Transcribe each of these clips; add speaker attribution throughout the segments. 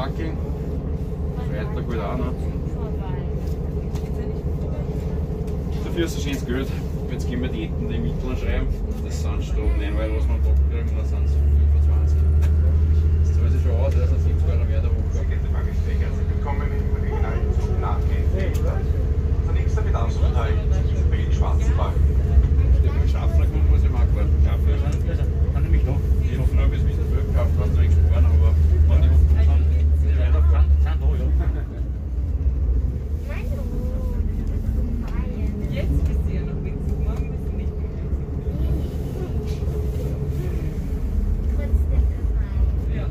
Speaker 1: Wackeln. Freitag halt auch noch. Dafür ist ein schönes Geld. Jetzt gehen wir die Mitteln schreiben. Das sind statt 9 Euro, was wir am Tag kriegen, dann sind es 25. Das zahlt sich schon aus, das sind 70 Euro mehr der Woche.
Speaker 2: Willkommen im regionalen Zug nach Genf. Unser nächster Bedarfsverteil ist Berlin-Schwarzenbach.
Speaker 1: Mit Schaffner kommen muss ich mal warten. Schaffner kann nämlich noch. Ich hoffe noch, bis wir das Geld kaufen, kannst du nichts sparen, aber wenn die offen sind, die leider sind da, ja.
Speaker 3: Jetzt bist du ja noch witzig, morgen bist du nicht mehr witzig. Ja.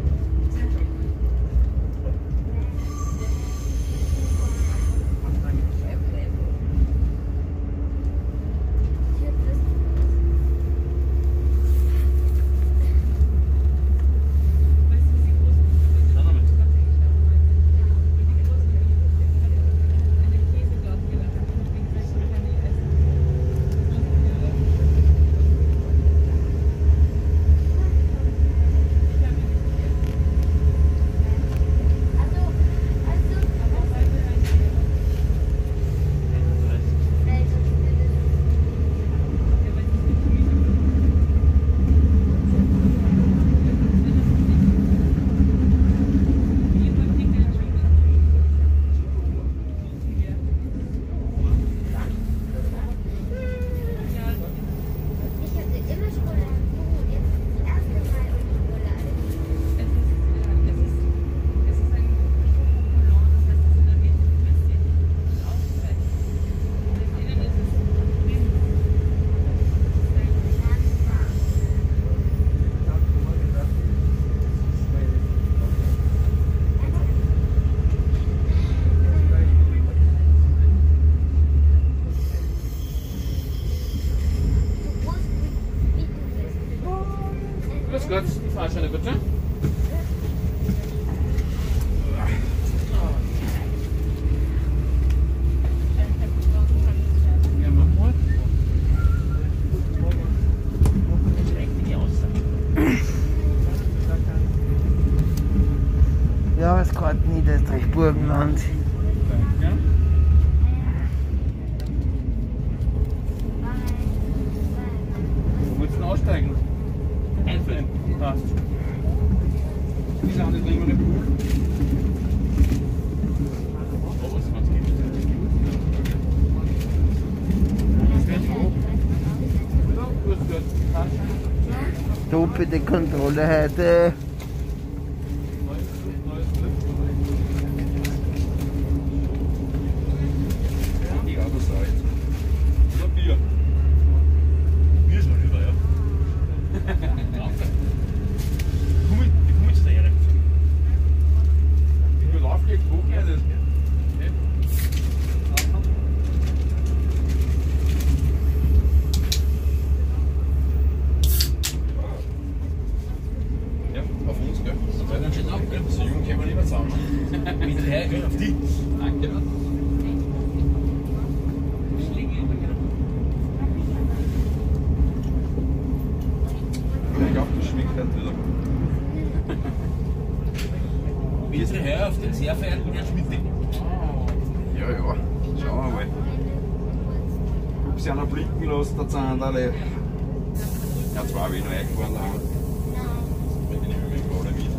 Speaker 1: Grüß Gott, die Fahrscheine bitte.
Speaker 4: Jahreskarten Niederösterreich Burgenland.
Speaker 1: Danke. Wo willst du denn aussteigen? Einzeln. Passt. Wie sind die drin im Pool? Oh, was hat's gibt. Grüß Gott.
Speaker 4: Doppelte Kontrolle heute.
Speaker 1: Die Autos da jetzt. Oder Bier.
Speaker 5: Mir ist mal lieber, ja. Wie komm ich daher?
Speaker 1: Ich will aufgelegt, wo geht das? Ja, auf uns, gell? So weit dann steht ab, gell? So jung können wir lieber zusammen.
Speaker 5: Wieder her, gell, auf die.
Speaker 1: Danke. Ich glaube, das schmeckt halt wieder.
Speaker 5: Wieder her auf den sehr verehrten Herrn Schmidt.
Speaker 1: Ja, ja, schauen wir mal. Ob sie einer blicken lässt, der Zahndale. Ja, zwar habe ich noch eingefahren, aber mit den Übrigen gerade mit.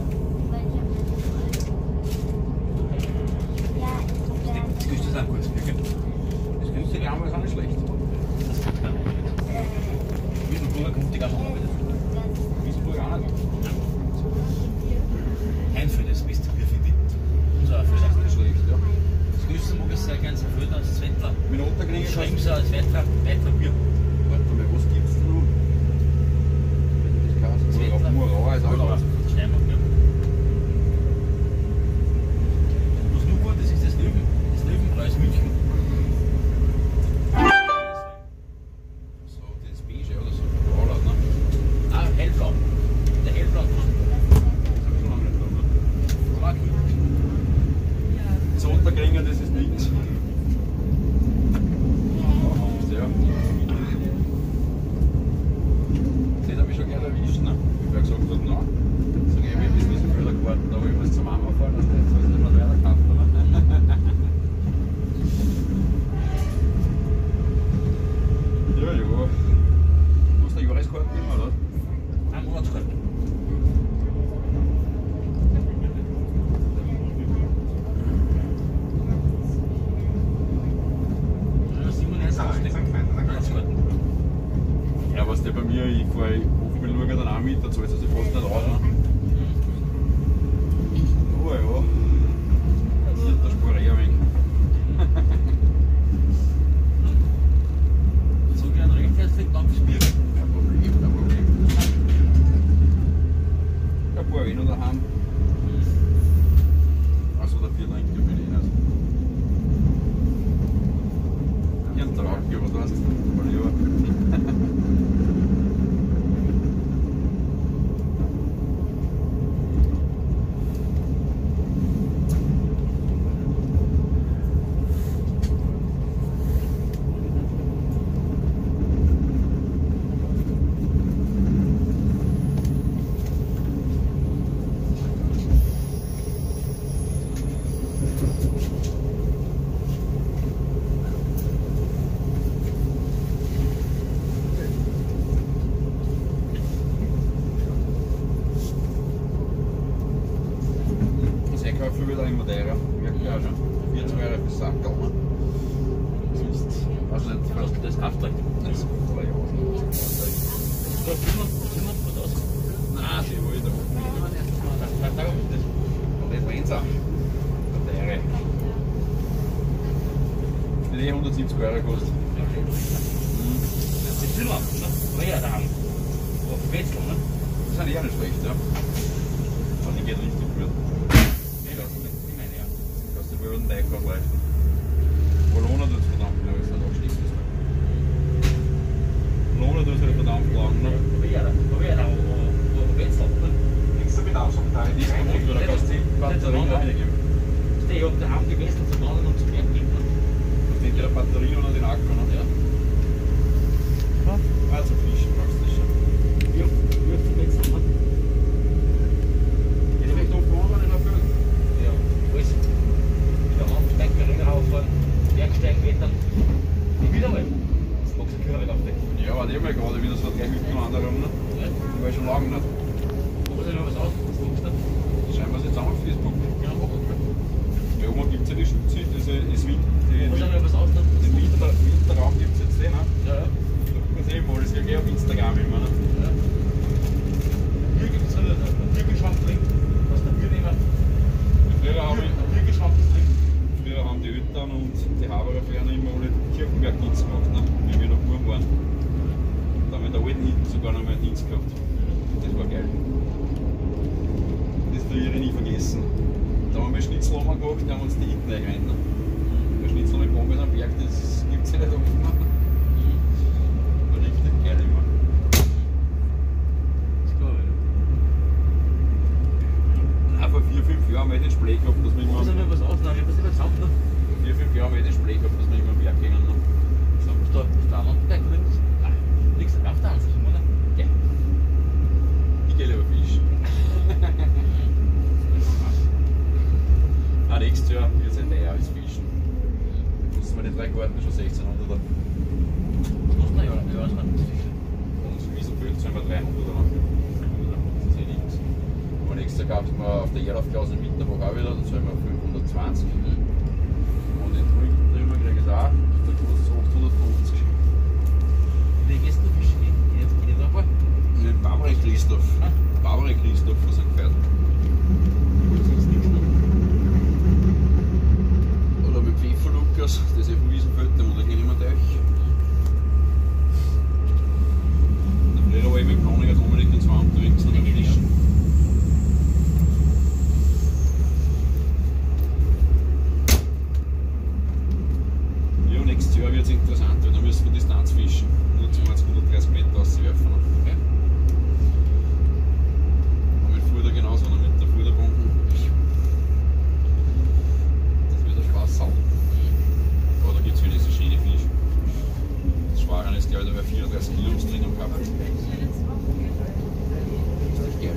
Speaker 5: Das ist das auch kurz, gell?
Speaker 1: Das günstige Arme ist auch nicht schlecht.
Speaker 5: Wiesenburger kommt die ganze Zeit wieder.
Speaker 1: Wiesenburg auch nicht.
Speaker 5: Einfüll das beste Bier, finde ich. Unser
Speaker 1: Das
Speaker 5: Erfüller.
Speaker 1: ist nicht schlecht, ja.
Speaker 5: Das größte mag ich sehr gerne, das Erfüller als Zweitler.
Speaker 1: Mit Unterkriegen
Speaker 5: Schreiben sie als weiterer Bier.
Speaker 1: Warte mal, was gibt's denn noch? Das kannst du auf Murau ist auch
Speaker 5: Oder
Speaker 1: was.
Speaker 5: Steinbock, ja. Was nur gut, das ist das Löwenbräu München.
Speaker 1: So, das Beige oder so. Oder, ne?
Speaker 5: Ah, hellblau. Der hellblau.
Speaker 1: Das Unterkriegen, das ist nichts. Ja. ja bei mir, ich fahre oft mit Lurger dann auch mit, da zahlt es sich fast nicht aus. Ne? Oh ja, da spare ich ein wenig.
Speaker 5: So gern recht herzlichen Dank fürs Bier.
Speaker 1: Kein Problem, kein Problem. Ein paar Wein noch daheim. Also der 4 Trinken bin ich nicht. Ein Trauke, aber du hast mal lieber. Für wieder in Madeira. Merkt ihr auch schon. 40 Euro für Sackerl. Ne? Sonst, weiß nicht,
Speaker 5: Das Kraftwerk.
Speaker 1: nicht so gut, aber ja.
Speaker 5: Da sind wir was aus.
Speaker 1: Nein, die wollte ich da oben.
Speaker 5: Sag mal das.
Speaker 1: Und den brennt's auch. Madeira. Die 170 Euro kostet.
Speaker 5: Das ist Finnland, ne? Oder ja, da haben. Auf Wetzlar, ne?
Speaker 1: Das ist eigentlich auch nicht schlecht, ja. Aber die geht richtig gut.
Speaker 5: Ich meine ja.
Speaker 1: Kannst du wohl einen Teig abreichen. Bologna tut es verdammt lang, ist halt auch schlecht. Bologna tut es halt verdammt lang, ne?
Speaker 5: Aber ja, da auf Wetzlar, ne?
Speaker 2: Nächster Bedarfsabteil.
Speaker 1: Die ist kaputt, weil da kannst du die Batterie noch wiedergeben.
Speaker 5: Ich hab daheim die Wechsel zu bauen und zu merken.
Speaker 1: Da steht ja die Batterie oder den Akku, ne?
Speaker 5: Ja.
Speaker 1: Also Fischen brauchst du schon.
Speaker 5: Ja, die Wechsel, ne?
Speaker 1: Geht vielleicht auf vorne nicht erfüllen?
Speaker 5: Ja, alles. Wieder am Steig, Ringe rauffahren, Bergsteigen, Wettern. Und wieder mal. Das magst du Curve aufdecken.
Speaker 1: Ja, aber die haben ja gerade wieder so 3 Hütten rum, ne?
Speaker 5: Ja.
Speaker 1: War schon lange nicht.
Speaker 5: Muss ich noch was aus? Das magst du nicht.
Speaker 1: Scheinbar sind sie auch auf Facebook.
Speaker 5: Ja, mach ich.
Speaker 1: Da oben gibt es ja die Schütze, das ist
Speaker 5: Muss ich noch was aus?
Speaker 1: den Winterraum gibt es jetzt den, ne?
Speaker 5: Ja, ja.
Speaker 1: Das sehen wir, das wird eh auf Instagram immer, ne?
Speaker 5: Ja. Hier gibt es einen Biergeschmack drin. Was der Bier nehmen.
Speaker 1: Früher haben,
Speaker 5: Biergeschmack ist drin.
Speaker 1: früher haben die Eltern und die Habererferne immer alle Kirchenberg-Dienst gemacht, ne? Wie wir noch Buben waren. Da haben wir in der alten Hütte sogar noch mal einen Dienst gehabt. Das war geil. Das werde ich nie vergessen. Da haben wir Schnitzel gemacht, da haben wir uns die Hitten eingerannt. Ne? Der Schnitzel mit Bombes am Berg, das gibt es ja nicht oft. Ne? War richtig geil immer.
Speaker 5: Das glaube ich.
Speaker 1: Auch vor 4, 5 Jahren haben wir den Splee gehabt, dass wir immer.
Speaker 5: Muss ich noch was aus? Nein, ich habe das nicht gesagt, ne?
Speaker 1: Vor 4, 5 Jahren haben wir den Splee gehabt, dass wir immer am Berg gehen. Ne?
Speaker 5: So, ist da ein Mountainbike drin? Nein. Nichts auf der Ansicht, oder? Ja.
Speaker 1: Ich gehe lieber Fisch. Ah, nächstes Jahr wird es ein teuer als Fischen. Da kosten wir die 3 Karten schon 1600 Euro.
Speaker 5: Was kostet der Jahresmann?
Speaker 1: Und Wiesenfeld zahlen wir 300 Euro. Das ist eh nichts. Aber nächstes Jahr gab es mal auf der Erlaufklasse im Winterwoche auch wieder, da zahlen wir 520. Und in Trügen drüber kriege ich auch, da kostet es 850.
Speaker 5: Die gehst du fischen gehen? Jetzt geht da vor.
Speaker 1: Mit Barbara Christoph. Barbara Christoph von St. Veit. Oder mit Pfeffer Lukas, das ist vom Wiesenfeld, der muss ich nicht mehr durch. Der Früher war ich mit Kroninger Dominik und 2 unterwegs und dann fischen. Ja, nächstes Jahr wird es interessant, weil da müssen wir Distanz fischen. Nur 20, 130 Meter rauswerfen.
Speaker 5: Okay.
Speaker 1: Und mit Fuder genauso, oder mit der Fuderbomben. Das wird ein Spaß haben. Aber da gibt es wenigstens schöne Fische. Das Schwaren ist, glaube ich, da wäre 34 Kilo drin am Kapel. Das ist echt geil.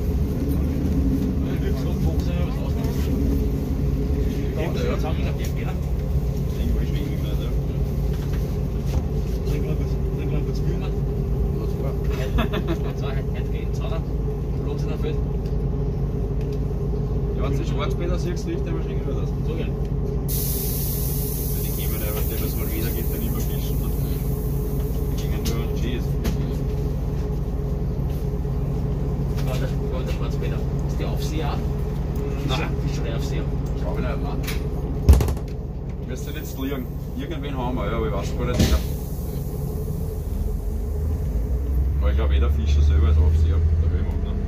Speaker 5: Ich will gesagt, Fuchs, was ausnehmen. Ich muss ja zusammen nach dem gehen.
Speaker 1: Irgendwie schwingen nicht, ja.
Speaker 5: Trink mal kurz Bier, Mann.
Speaker 1: Ja, super.
Speaker 5: Heute geht es, oder? Los in der Feld.
Speaker 1: Ja, wenn du den Schwarzbäder siehst, riecht der wahrscheinlich wieder das.
Speaker 5: So geil.
Speaker 1: Die gehen nicht, weil das mal wieder geht, dann immer fischen. Die gehen nur Cheese.
Speaker 5: der fährt später. Ist die Aufseher?
Speaker 1: Nein.
Speaker 5: Ist schon der Aufseher.
Speaker 1: Glaube ich nicht, nein. Müsste jetzt liegen. Irgendwen haben wir, ja, aber ich weiß gar nicht mehr. Aber ich glaube, jeder Fischer selber ist Aufseher. Der Höhmann, ne?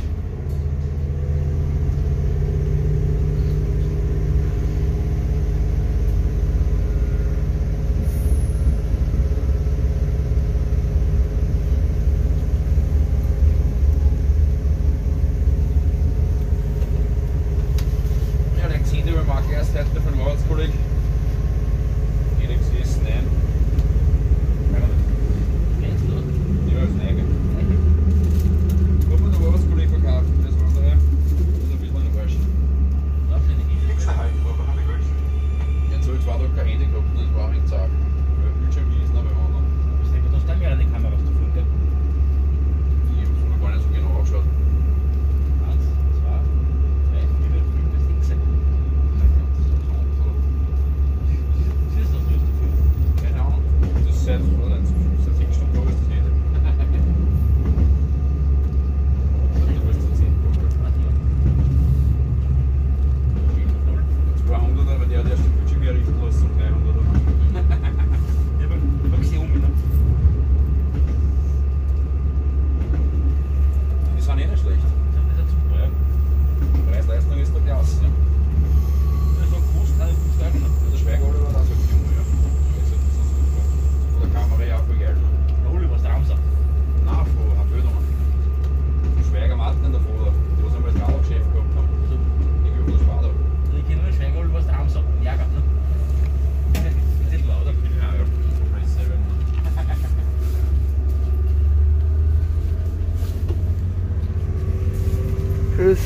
Speaker 1: Ja, der gesehen, der mag erst heute von dem Arbeitskollegen. Jeder gesessen, nein.
Speaker 5: Kennst du?
Speaker 1: Ja, ist ein eigen. Guck mal, der Arbeitskollege verkauft. Das andere ist ein bisschen ein Arsch.
Speaker 2: Nächste Haltgruppe habe ich gewünscht.
Speaker 1: Jetzt habe ich 2 Tage kein Handy gehabt und das war auch nicht zart. Weil ich Bildschirm gelesen habe beim anderen.
Speaker 5: Du hast da mehrere Kameras dafür, gell?
Speaker 1: Ich habe es noch gar nicht so genau angeschaut.
Speaker 5: 1, 2, 3, 4, 5, 6. Siehst du, was du hast dafür?
Speaker 1: Keine Ahnung. Das ist seit 6 Stunden da ist das Handy. Du willst jetzt sehen. 200, aber der hat erst den Bildschirm herrichten lassen und 300 oder was.
Speaker 5: Ich hab sie um, ne?
Speaker 1: Die sind eh nicht schlecht.
Speaker 5: Das ist super, ja.
Speaker 1: Preis-Leistung ist der Klasse. Ja.
Speaker 5: Das ist so groß, 350 Euro.
Speaker 1: Der Schweigerle war da so jung, ja. Das ist so super. Von der Kamera ja auch viel Geld.
Speaker 5: Der Oliver ist der Ramser.
Speaker 1: Nein, von Herrn Bödermann. Vom Schweiger Martin davor, die was einmal das Radlgeschäft gehabt haben. Die gehören das Sparda.
Speaker 5: Also ich kenne nur den Schweiger Oliver ist der Ramser. Jäger, ne? Ist nicht lauter.
Speaker 1: Ja, ja. Das ist selber.
Speaker 4: Tschüss.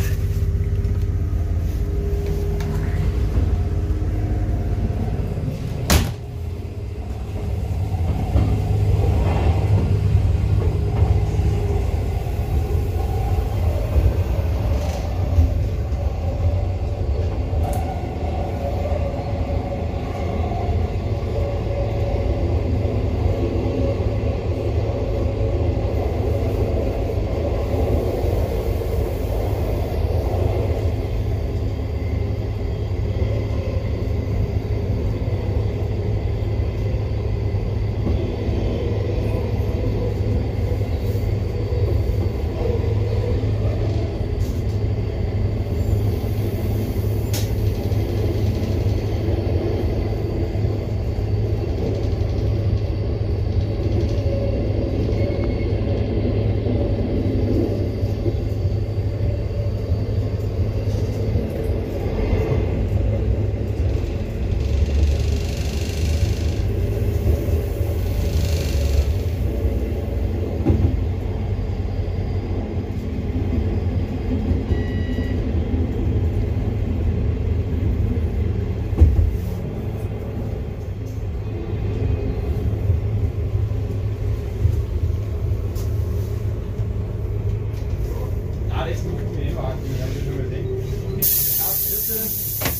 Speaker 1: Alles gut, ich habe schon mal gesehen. Ja, bitte.